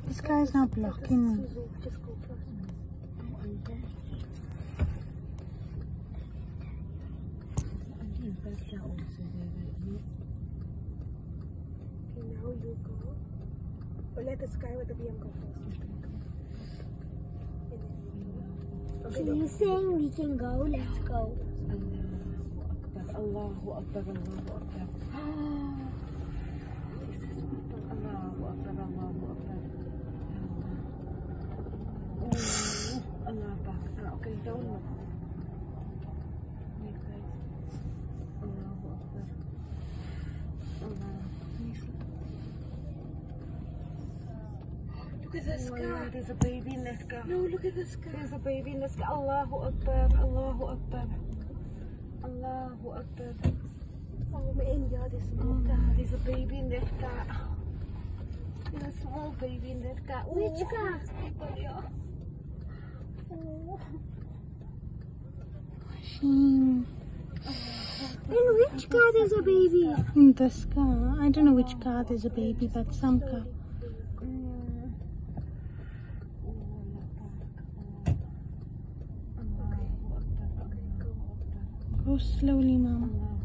This guy is now blocking me. Just go first. Okay, now you go. But let this guy with the BM go first. So you're saying we can go? Let's go. Allahu Akbar, Allahu Akbar. Allahu Akbar, Allahu Akbar. Allah Akbar. Okay, don't look. Wait, guys. Allahu Akbar. Allah. Look at this guy. There's a baby in that car. No, look at this guy. There's a baby in this car. Allahu Akbar, Allahu Akbar. Allahu Akbar. Oh man, yeah, there's There's a baby in that car. There's a small baby in that car. Which car? Oh. Shame. In which car there's a baby? In this car. I don't know which car there's a baby, but some car. Go slowly, Mom.